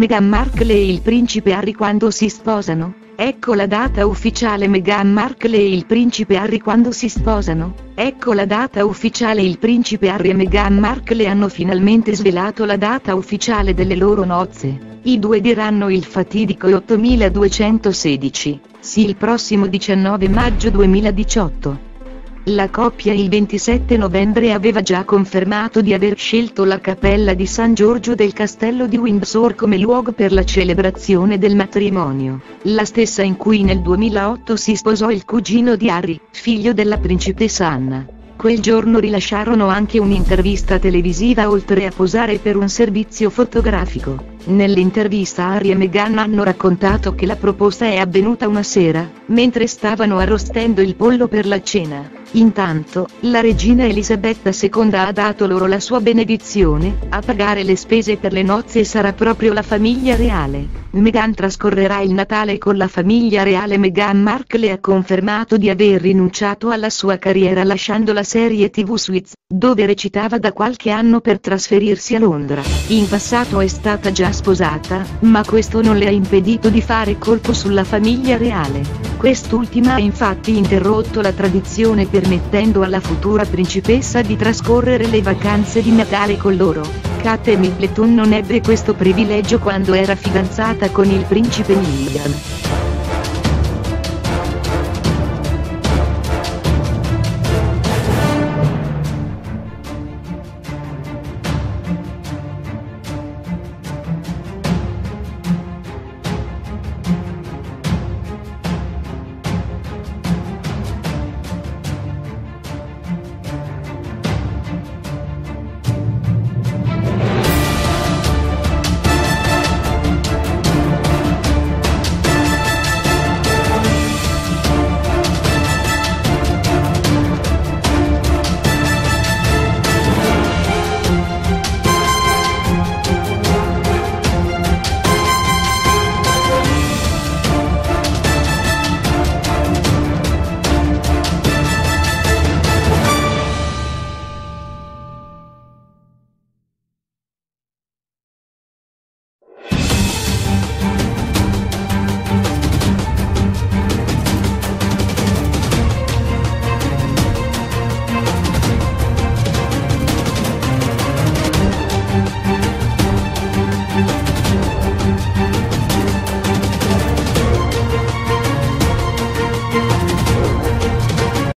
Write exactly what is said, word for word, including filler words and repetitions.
Meghan Markle e il principe Harry quando si sposano? Ecco la data ufficiale. Meghan Markle e il principe Harry quando si sposano? Ecco la data ufficiale. Il principe Harry e Meghan Markle hanno finalmente svelato la data ufficiale delle loro nozze. I due diranno il fatidico ottomiladuecentosedici, sì, il prossimo diciannove maggio duemiladiciotto. La coppia il ventisette novembre aveva già confermato di aver scelto la cappella di San Giorgio del Castello di Windsor come luogo per la celebrazione del matrimonio, la stessa in cui nel duemilaotto si sposò il cugino di Harry, figlio della principessa Anna. Quel giorno rilasciarono anche un'intervista televisiva oltre a posare per un servizio fotografico. Nell'intervista Harry e Meghan hanno raccontato che la proposta è avvenuta una sera, mentre stavano arrostendo il pollo per la cena. Intanto, la regina Elisabetta seconda ha dato loro la sua benedizione. A pagare le spese per le nozze sarà proprio la famiglia reale. Meghan trascorrerà il Natale con la famiglia reale. Meghan Markle ha confermato di aver rinunciato alla sua carriera lasciando la serie tivù Suits, dove recitava da qualche anno per trasferirsi a Londra. In passato è stata già sposata, ma questo non le ha impedito di fare colpo sulla famiglia reale. Quest'ultima ha infatti interrotto la tradizione permettendo alla futura principessa di trascorrere le vacanze di Natale con loro. Kate Middleton non ebbe questo privilegio quando era fidanzata con il principe William.